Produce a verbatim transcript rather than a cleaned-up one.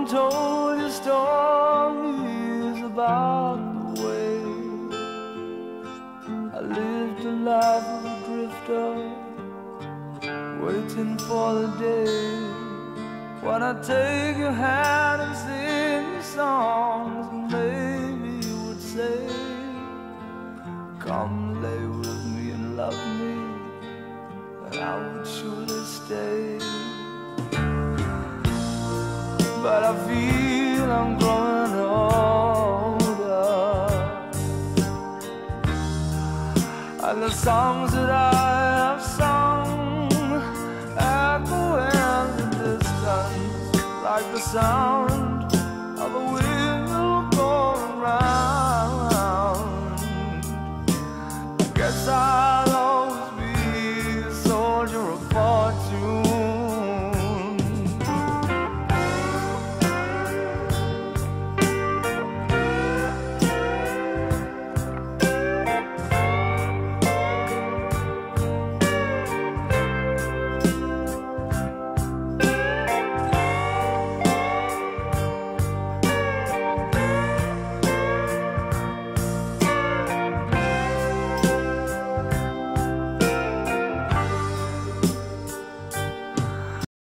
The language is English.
told you stories about the way I lived the life of a drifter, waiting for the day when I take your hand and sing you songs, and maybe you would say, come lay with me and love me, and I would surely stay. But I feel I'm growing older, and the songs that I have sung echo in the distance like the sound